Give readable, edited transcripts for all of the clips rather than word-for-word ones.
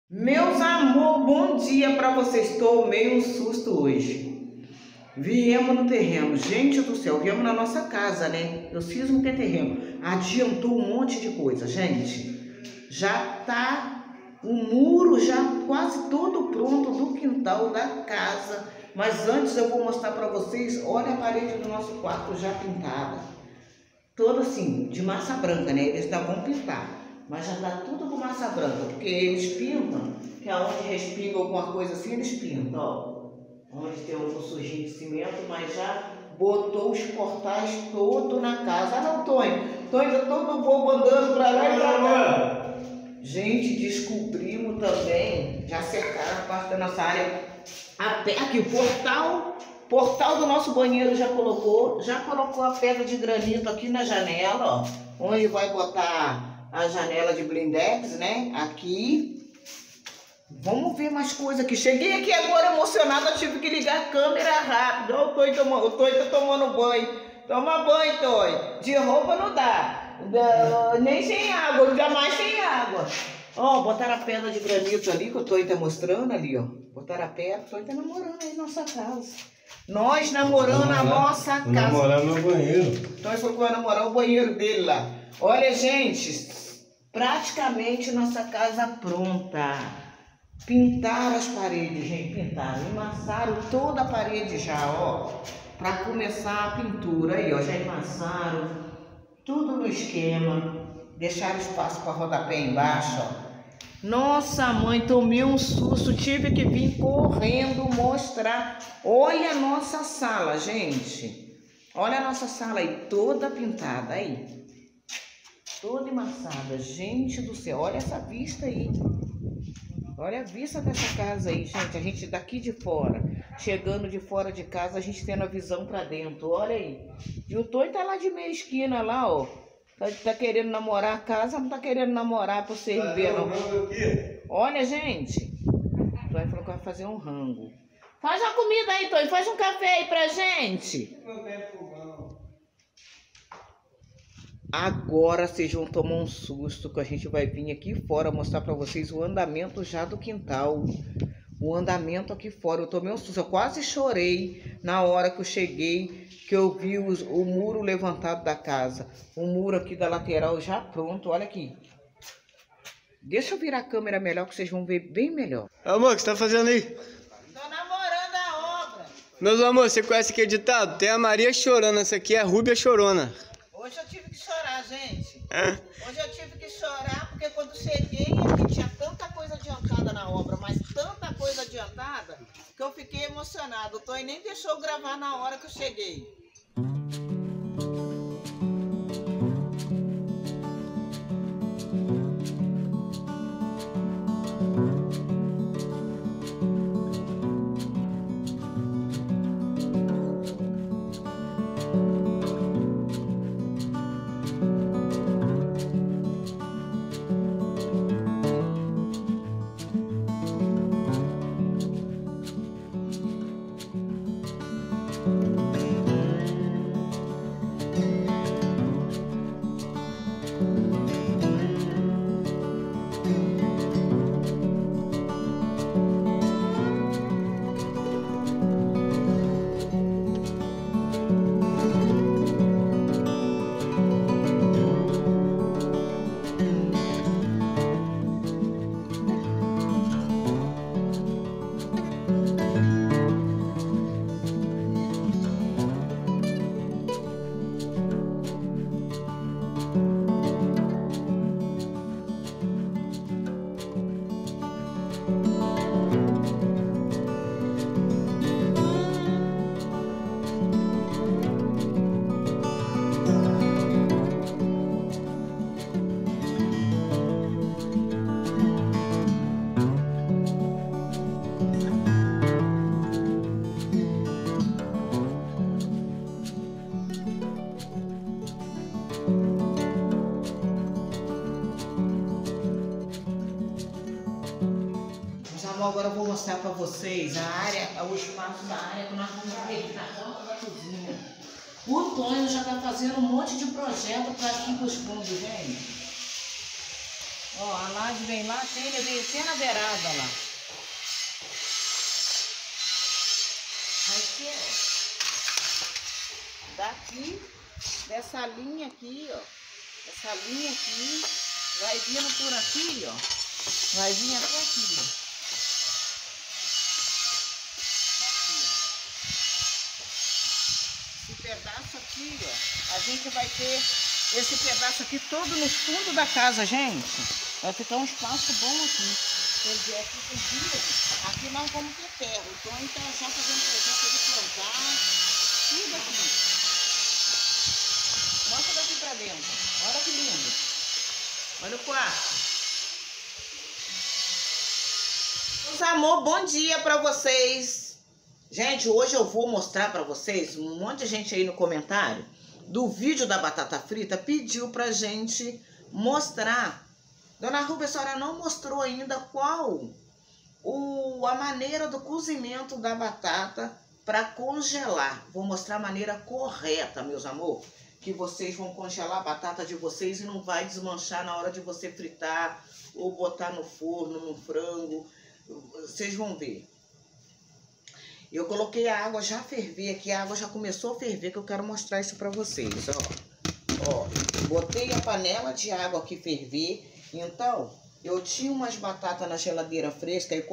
Meus amor, bom dia para vocês. Tomei um susto hoje. Viemos no terreno, gente do céu, viemos na nossa casa, né? Eu fiz um terreno, adiantou um monte de coisa, gente. Já tá o muro já quase todo pronto do quintal da casa. Mas antes eu vou mostrar para vocês, olha a parede do nosso quarto já pintada. Toda assim, de massa branca, né? Eles ainda vão pintar. Mas já tá tudo com massa branca, porque eles pintam, que aonde respinga alguma coisa assim, eles pintam, ó. Onde tem um sujinho de cimento, mas já botou os portais todos na casa. Ah não, Tonho, tá todo bobo andando pra lá e pra cá. Gente, descobrimos também, já cercaram a parte da nossa área. Aqui o portal do nosso banheiro já colocou a pedra de granito aqui na janela, ó. Onde vai botar a janela de blindex, né? Aqui. Vamos ver mais coisa aqui. Cheguei aqui agora emocionada, tive que ligar a câmera rápido. Ó, o Tonho tá tomando banho. Toma banho, Tonho. De roupa não dá. Nem sem água, jamais sem água. Ó, botaram a pedra de granito ali, que o Tonho tá mostrando ali, ó. Botaram a pedra, o Tonho tá namorando aí na nossa casa. Nós namorando a nossa casa. Namorar meu banheiro. Então ele falou que vai namorar o banheiro dele lá. Olha, gente, praticamente nossa casa pronta. Pintaram as paredes, gente, pintaram. Emassaram toda a parede já, ó. Pra começar a pintura. Aí, ó, já emassaram. Tudo no esquema. Deixaram espaço para rodapé embaixo, ó. Nossa, mãe, tomei um susto. Tive que vir correndo mostrar. Olha a nossa sala, gente. Olha a nossa sala aí, toda pintada aí. Toda emassada. Gente do céu, olha essa vista aí. Olha a vista dessa casa aí, gente. A gente daqui de fora, chegando de fora de casa, a gente tendo a visão pra dentro. Olha aí. E o Tonho tá lá de meia esquina lá, ó. Tá querendo namorar a casa, não tá querendo namorar pra vocês verem, não. Olha, gente. O Tonho falou que vai fazer um rango. Faz uma comida aí, Tonho. Faz um café aí pra gente. Agora vocês vão tomar um susto, que a gente vai vir aqui fora mostrar pra vocês o andamento já do quintal. O andamento aqui fora. Eu tomei um susto, eu quase chorei na hora que eu cheguei, que eu vi o muro levantado da casa. O muro aqui da lateral já pronto, olha aqui. Deixa eu virar a câmera melhor que vocês vão ver bem melhor. Amor, o que você tá fazendo aí? Tô namorando a obra. Meus amores, você conhece aquele ditado? Tem a Maria chorando, essa aqui é a Rúbia chorona. Hoje eu tive que chorar, gente. É? Hoje eu tive que chorar porque quando cheguei aqui tinha tanta coisa adiantada na obra, mas tanta coisa adiantada que eu fiquei emocionado. O Tonho nem deixou eu gravar na hora que eu cheguei. Agora eu vou mostrar para vocês a área, o espaço da área que nós vamos ter na porta da cozinha. O Tonho já está fazendo um monte de projeto para aqui para os fundos, gente. Ó, a laje vem lá, a telha veio até na beirada lá. Vai ser daqui, dessa linha aqui, ó. Essa linha aqui, vai vindo por aqui, ó. Vai vir até aqui, ó. Esse pedaço aqui, ó. A gente vai ter esse pedaço aqui todo no fundo da casa, gente. Vai ficar um espaço bom aqui. Quer dizer, aqui com vidro, aqui nós vamos ter terra. Então a gente tá já fazendo projeto de plantar, tudo aqui. Mostra daqui pra dentro. Olha que lindo. Olha o quarto. Meus amor, bom dia pra vocês. Gente, hoje eu vou mostrar pra vocês, um monte de gente aí no comentário do vídeo da batata frita pediu pra gente mostrar. Dona Rúbia, a senhora não mostrou ainda qual a maneira do cozimento da batata para congelar. Vou mostrar a maneira correta, meus amor, que vocês vão congelar a batata de vocês e não vai desmanchar na hora de você fritar ou botar no forno, no frango. Vocês vão ver. Eu coloquei a água já ferver aqui, a água já começou a ferver, que eu quero mostrar isso pra vocês, ó. Botei a panela de água aqui ferver, então, eu tinha umas batatas na geladeira fresca e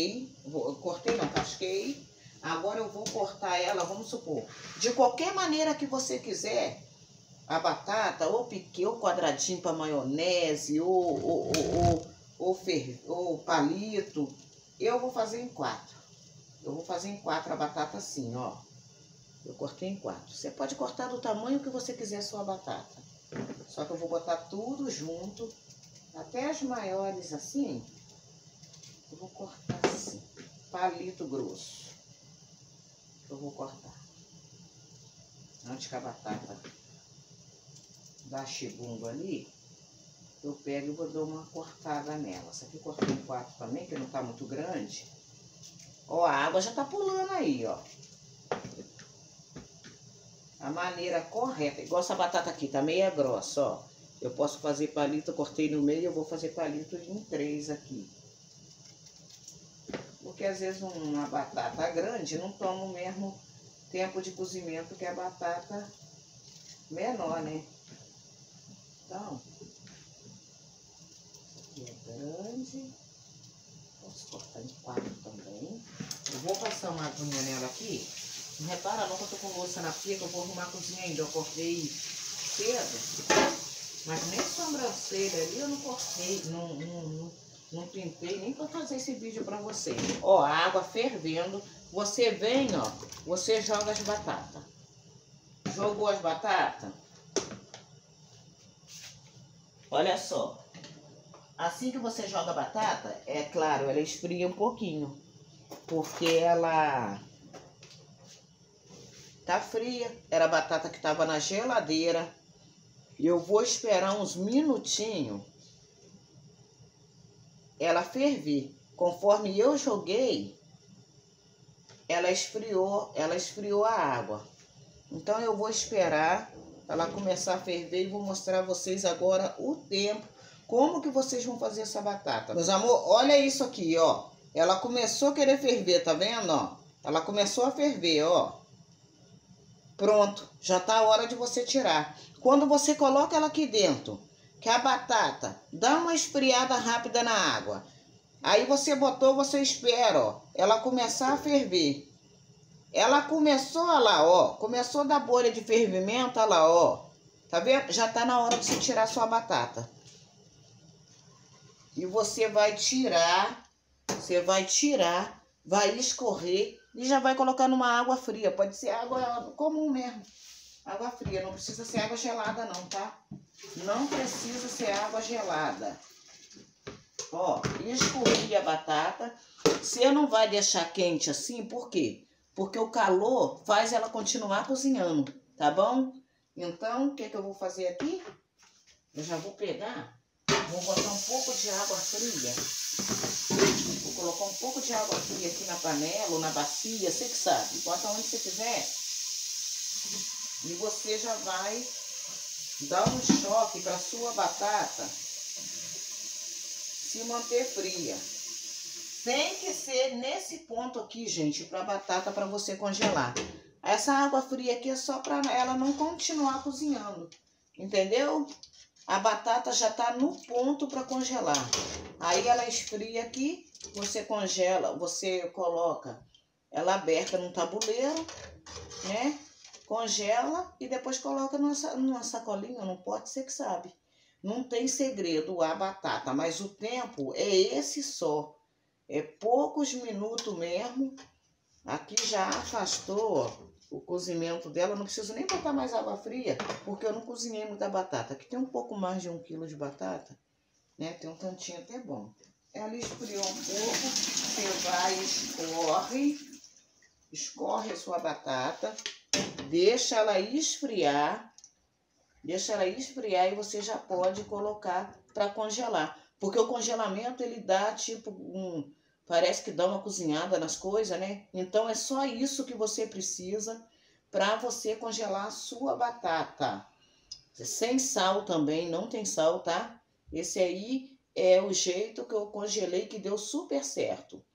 casquei. Agora eu vou cortar ela, vamos supor, de qualquer maneira que você quiser, a batata, ou piquê, ou quadradinho pra maionese, ou palito, eu vou fazer em 4. Eu vou fazer em 4 a batata assim, ó. Eu cortei em 4. Você pode cortar do tamanho que você quiser a sua batata. Só que eu vou botar tudo junto. Até as maiores assim. Eu vou cortar assim. Palito grosso. Eu vou cortar. Antes que a batata dá chibungo ali, eu pego e vou dar uma cortada nela. Essa aqui eu cortei em 4 também, que não tá muito grande. Ó, a água já tá pulando aí, ó. A maneira correta. Igual essa batata aqui, tá meia grossa, ó. Eu posso fazer palito, eu cortei no meio, eu vou fazer palito em 3 aqui. Porque às vezes uma batata grande não toma o mesmo tempo de cozimento que a batata menor, né? Então, isso aqui é grande. Posso cortar em 4 também. Eu vou passar uma aguinha nela aqui. Não repara não que eu tô com louça na pia, que eu vou arrumar a cozinha ainda. Eu cortei cedo. Mas nem sobrancelha ali eu não cortei, não pintei nem pra fazer esse vídeo pra vocês. Ó, a água fervendo. Você vem, ó, você joga as batatas. Jogou as batatas? Olha só. Assim que você joga a batata, é claro, ela esfria um pouquinho. Porque ela tá fria. Era a batata que tava na geladeira. E eu vou esperar uns minutinhos ela ferver. Conforme eu joguei, ela esfriou a água. Então eu vou esperar ela começar a ferver e vou mostrar a vocês agora o tempo, como que vocês vão fazer essa batata. Meus amor, olha isso aqui, ó. Ela começou a querer ferver, tá vendo, ó? Ela começou a ferver, ó. Pronto, já tá a hora de você tirar. Quando você coloca ela aqui dentro, que a batata dá uma esfriada rápida na água. Aí você botou, você espera, ó, ela começar a ferver. Ela começou, olha lá, ó, começou a dar bolha de fervimento, olha lá, ó. Tá vendo? Já tá na hora de você tirar a sua batata. E você vai tirar, vai escorrer e já vai colocar numa água fria. Pode ser água comum mesmo. Água fria, não precisa ser água gelada não, tá? Não precisa ser água gelada. Ó, escorri a batata. Você não vai deixar quente assim, por quê? Porque o calor faz ela continuar cozinhando, tá bom? Então, o que que eu vou fazer aqui? Eu já vou pegar, vou botar um pouco de água fria. Vou colocar um pouco de água fria aqui na panela ou na bacia, você que sabe. Bota onde você quiser. E você já vai dar um choque para sua batata se manter fria. Tem que ser nesse ponto aqui, gente, para a batata, para você congelar. Essa água fria aqui é só para ela não continuar cozinhando, entendeu? A batata já tá no ponto para congelar. Aí ela esfria aqui, você congela, você coloca ela aberta num tabuleiro, né? Congela e depois coloca numa sacolinha, num pote, você que sabe. Não tem segredo a batata, mas o tempo é esse só. É poucos minutos mesmo. Aqui já afastou, ó, o cozimento dela. Não preciso nem botar mais água fria, porque eu não cozinhei muita batata. Aqui tem um pouco mais de 1 quilo de batata, né? Tem um tantinho até bom. Ela esfriou um pouco, você vai, escorre a sua batata, deixa ela esfriar e você já pode colocar para congelar. Porque o congelamento, ele dá tipo parece que dá uma cozinhada nas coisas, né? Então é só isso que você precisa para você congelar a sua batata. Sem sal também, não tem sal, tá? Esse aí é o jeito que eu congelei que deu super certo.